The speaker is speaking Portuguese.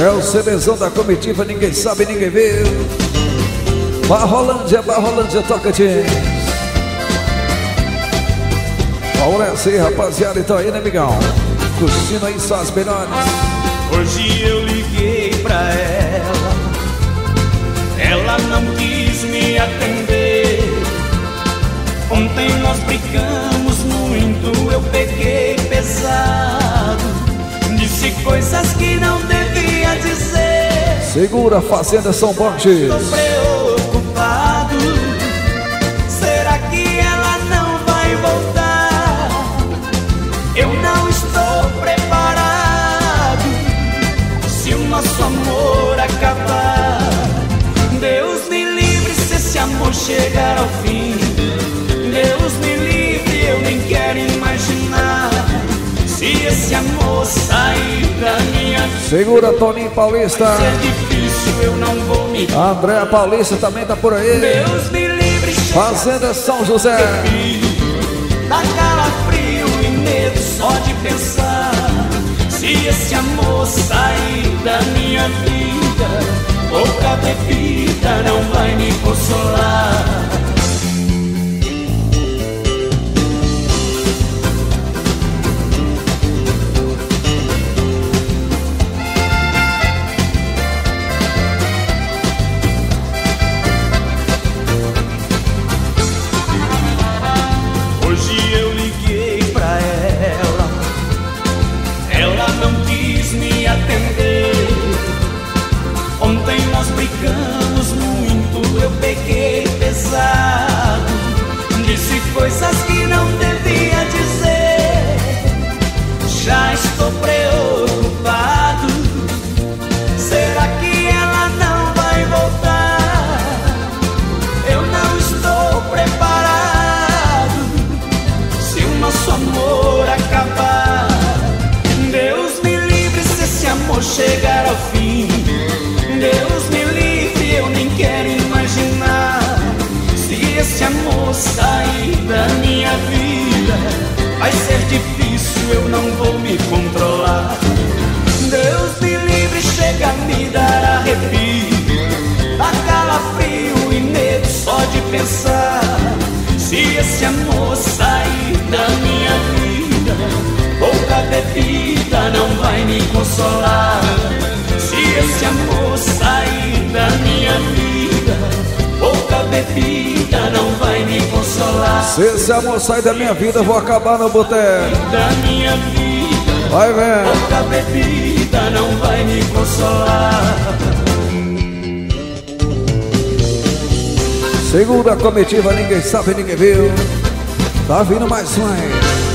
É o CDzão da comitiva, ninguém sabe, ninguém viu. Barrolândia, Tocantins. Olha assim, rapaziada, então aí, né, amigão? Curtindo aí só as melhores. Hoje eu liguei pra ela não quis me atender. Ontem nós brigamos muito, eu peguei pesado, disse coisas que não devia dizer. Segura, Fazenda São Borges. Estou preocupado, será que ela não vai voltar? Eu não estou preparado, se o nosso amor acabar. Deus me livre se esse amor chegar ao fim. Deus me livre, eu nem quero imaginar se esse amor sair da minha vida. Segura, Toninho Paulista. Se é difícil, eu não vou me... André Paulista também tá por aí. Deus me livre, Fazenda São José. Dá calafrio e medo só de pensar. Se esse amor sair da minha vida, pouca bebida não vai me consolar. Hoje eu liguei pra ela não quis me atender. Ontem nós brigamos muito, eu peguei pesado, disse coisas que não devia dizer. Já estou preocupado, será que ela não vai voltar? Eu não estou preparado, se o nosso amor acabar. Deus me livre se esse amor chegar ao fim. Deus me livre, eu nem quero imaginar se esse amor sair da minha vida. Vai ser difícil, eu não vou me controlar. Deus me livre, chega a me dar arrepio, dá calafrio e medo só de pensar. Se esse amor sair da minha vida, pouca bebida não vai me consolar. Se esse amor sair da minha vida, pouca bebida não vai me consolar. Se esse amor sair da minha vida, eu vou acabar no boteco. Da minha vida, vai ver. Pouca bebida não vai me consolar. Segunda comitiva, ninguém sabe, ninguém viu. Tá vindo mais um aí.